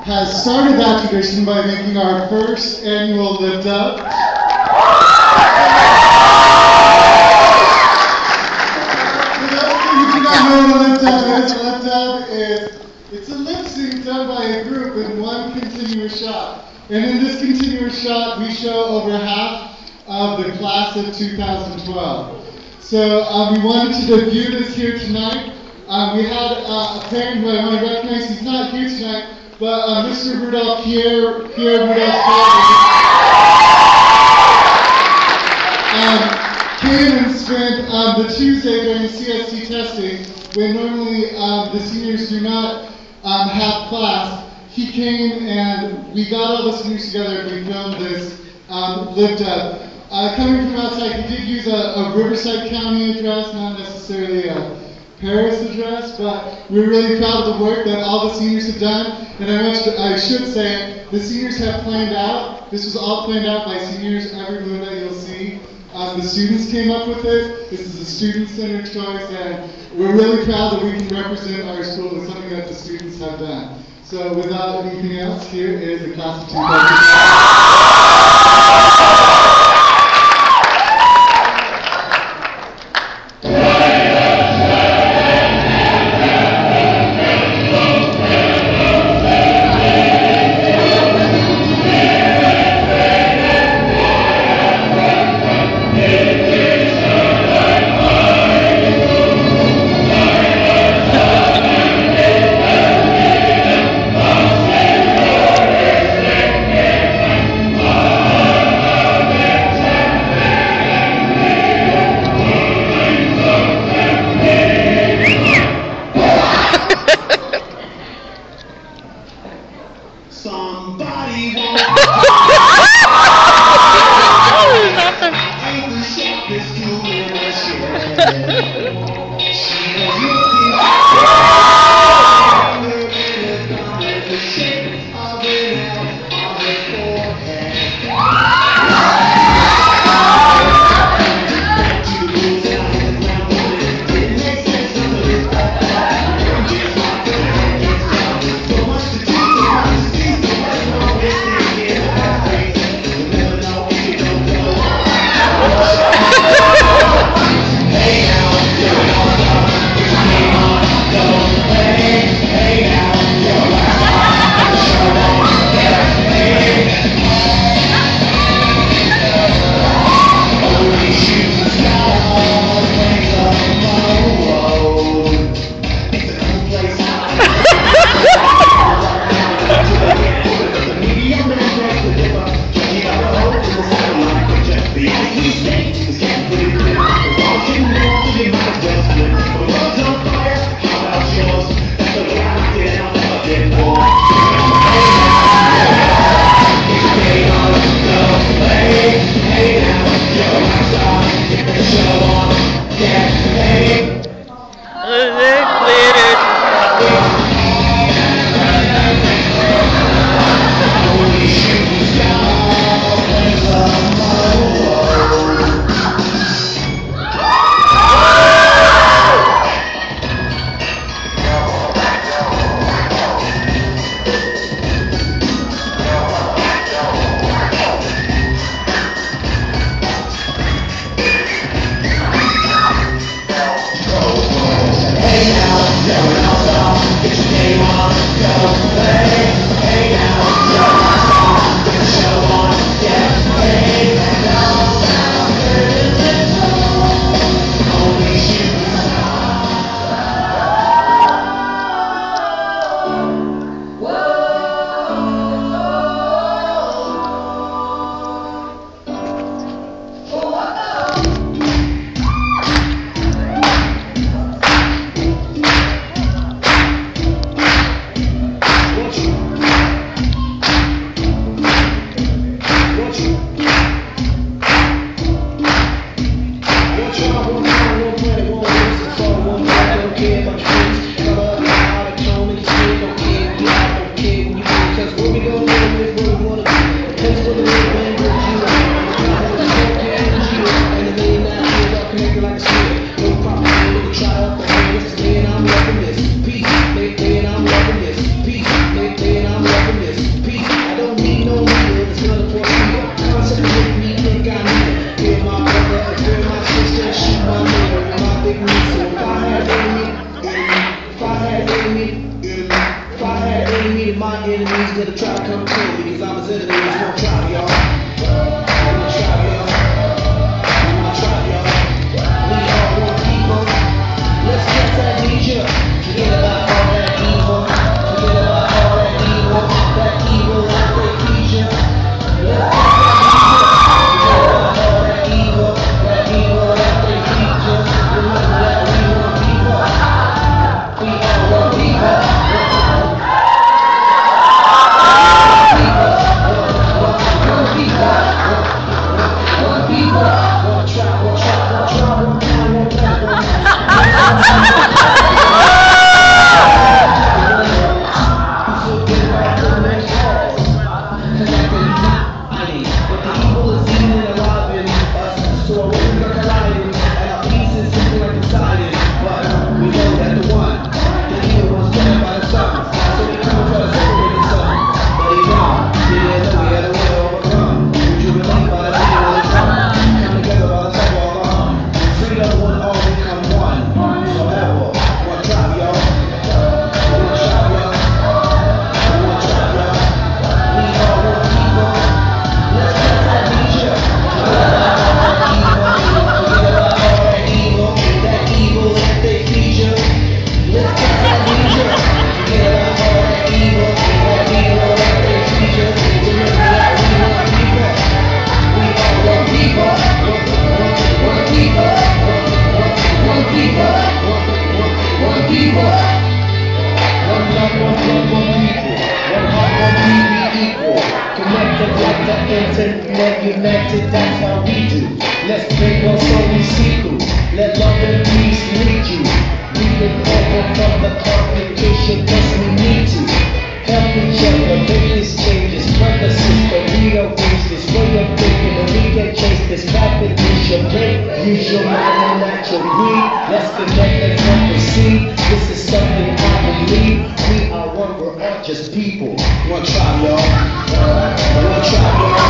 has started that tradition by making our first annual Lift Up. For those of you who do not know what a Lift Up is, it's a lip sync done by a group in one continuous shot. And in this continuous shot, we show over half of the class of 2012. So we wanted to debut this here tonight. We had a parent who I want to recognize. He's not here tonight, but Mr. Rudolph Pierre Rudolph came and spent the Tuesday during CST testing, when normally the seniors do not have class. He came and we got all the seniors together and we filmed this Lift Up. Coming from outside, he did use a Riverside County address, not necessarily a Paris address, but we're really proud of the work that all the seniors have done. And I should say, the seniors have planned out. This was all planned out by seniors. Every move that you'll see, the students came up with it. This is a student-centered choice, and we're really proud that we can represent our school with something that the students have done. So without anything else, here is the class of 2012. Somebody wants my enemies that have tried to come kill me, because I'm his enemy. It's gonna try, y'all. Gonna try, y'all. Gonna try, y'all. We all want people. Let's get that amnesia. Forget about all that evil. Forget about all that evil. That evil that they teach you. Let's get that amnesia. Forget about all that evil. That evil that they teach you. Remember that we want people. We all want people. United, that's how we do. Let's make us always equal. Let love and peace lead you. We can overcome the complication cause we need to. Help each other, make this changes. Brother, sister, we don't waste this way of thinking, and we can chase this rapid mission. Use your mind and not your greed. Let's connect and proceed. This is something I believe. We are one, we're all just people. One tribe, y'all. One tribe, y'all.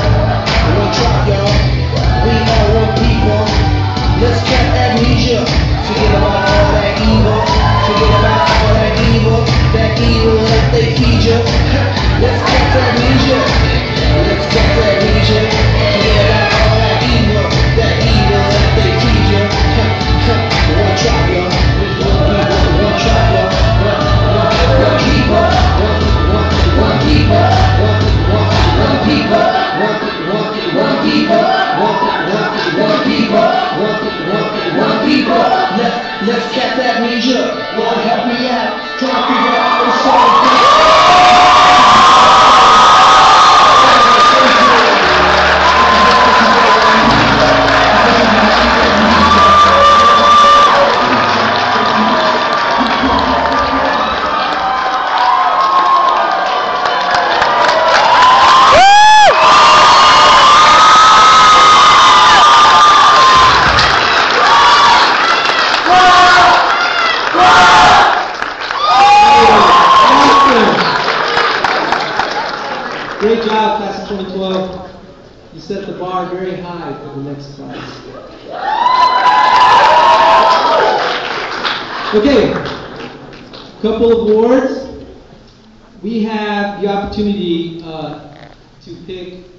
One tribe, y'all. We are one people. Let's get amnesia. Forget about all that evil. Forget about all that evil. That evil that they feed you. Let's get amnesia. Let's get amnesia. Forget about all that evil. That evil that they feed you. One tribe, y'all. One tribe, y'all. One people. One people. One people. One people, one people. Let's get that amnesia. Lord, help me out. Try to figure out how to solve this. Great job, class of 2012. You set the bar very high for the next class. Okay, couple of awards. We have the opportunity to pick